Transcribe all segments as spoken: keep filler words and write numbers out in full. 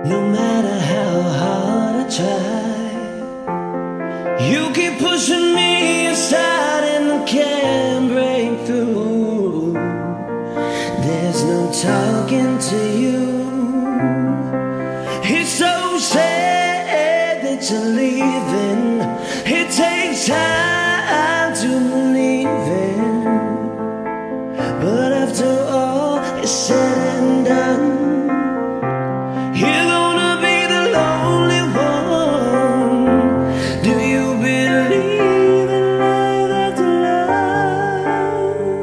No matter how hard I try, you keep pushing me aside and I can't break through. There's no talking to you. It's so sad that you're leaving. It takes time to believe in, but after all is said and done, you're gonna be the lonely one. Do you believe in love after love?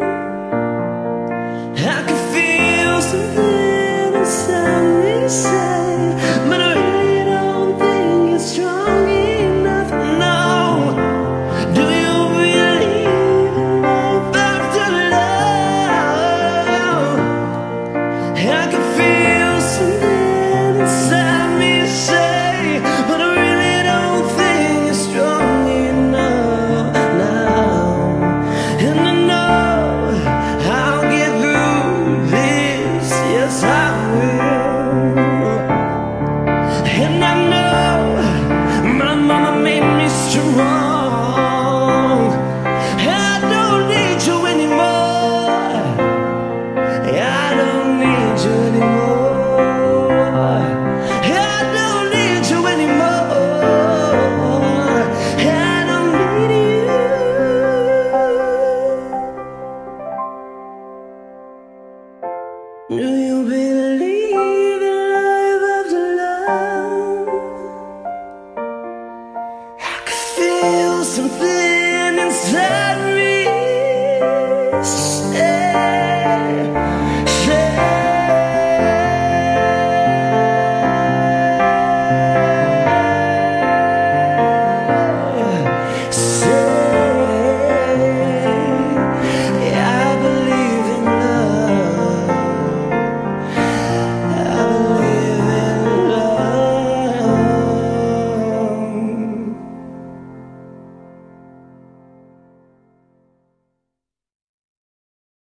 I can feel something inside me say, but I really don't think it's strong enough. No. Do you believe in love after love? I can feel something inside me say, but I really don't think it's strong enough now. And I know I'll get through this, yes I will. And I know my mama made me strong. I don't need you anymore. I don't need you anymore. I don't need you anymore. I don't need you. Do you believe